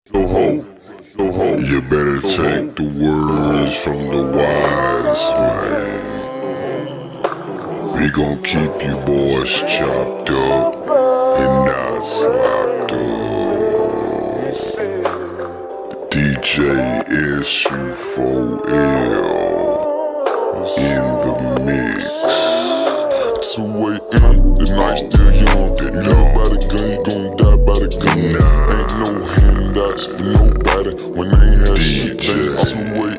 You better take the words from the wise man. We gon' keep you boys chopped up and not slopped up. DJ SU4L in the mix. 2 a.m. the night still young. You live by the gun, you gon' die by the gun. Ain't no handouts for nobody when they ain't had shit. They 2 a.m.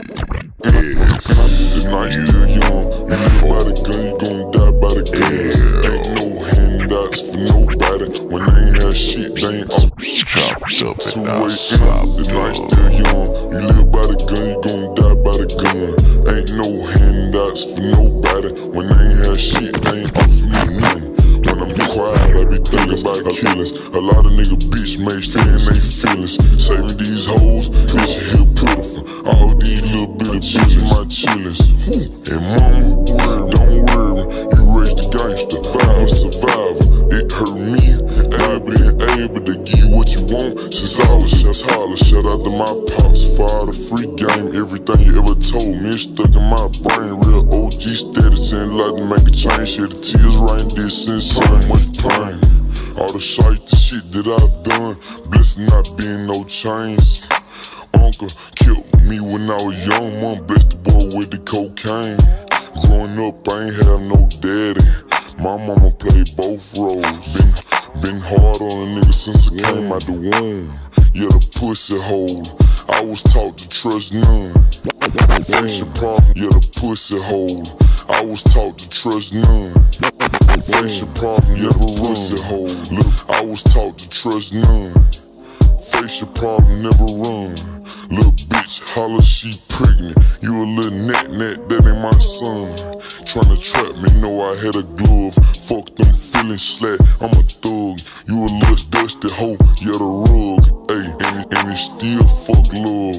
the night still young. You live by the gun, you gon' die by the gun. Ain't no handouts for nobody when they ain't had shit. They ain't all chopped up. 2 a.m. the night still young. You live by the gun, you gon' die by the gun. Ain't no handouts for nobody when they ain't had shit. They ain't offer me nothing. When I'm quiet, I be thinking about killers. A lot of nigga bitch made feeling they feelings. Saving these hoes, cause you here pitiful. All these little bit of bitches my chillers. And mama, don't worry, you raised a gangster, I'm a survivor. It hurt me, and I been able to give you what you want since I was a toddler. Shout out to my pops for all the free game. Everything you ever told me is stuck in my brain. Real OG status and like to make a change. Yeah, the tears rain distance, so much pain. All the shite, the shit that I've done, blessed not being no chains. Uncle killed me when I was young, mom blessed the boy with the cocaine. Growing up, I ain't have no daddy. My mama played both roles. Been hard on a nigga since I came out the womb. Yeah, the pussy hole. I was taught to trust none. Face your problem, yeah, the pussy hole. I was taught to trust none. Face your problem, yeah, the pussy hole. Look, I was taught to trust none. Face your problem, never run. Little bitch, holla, she pregnant. You a little net, that ain't my son. Tryna trap me, know I had a glove. Fuck them feelings slack, I'm a thug. You a little dusty hoe, yeah, the rug. Ayy, and it still fuck love.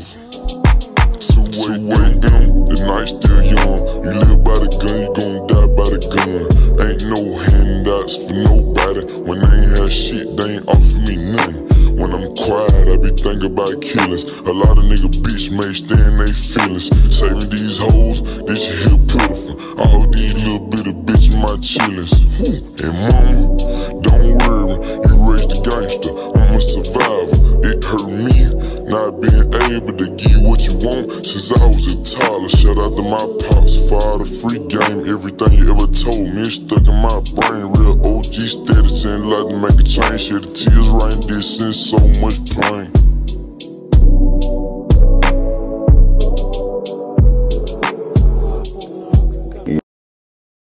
2 a.m. the night still young. You live by the gun, you gon' die by the gun. Ain't no handouts for nobody when they ain't had shit, they ain't offer me nothing. When I'm quiet, I be thinking about killers. A lot of nigga bitch made stand they feelings. Saving these hoes, this shit here pitiful. All these little bit of bitches my chillers. And mama, don't worry, you raised a gangster, I'm a survivor. It hurt me, not being able to give you what you want since I was a toddler. Shout out to my pops for all the free game. Everything you ever told me is stuck in my brain. Real OG status and like to make a change. Yeah, the tears rain distance, so much pain.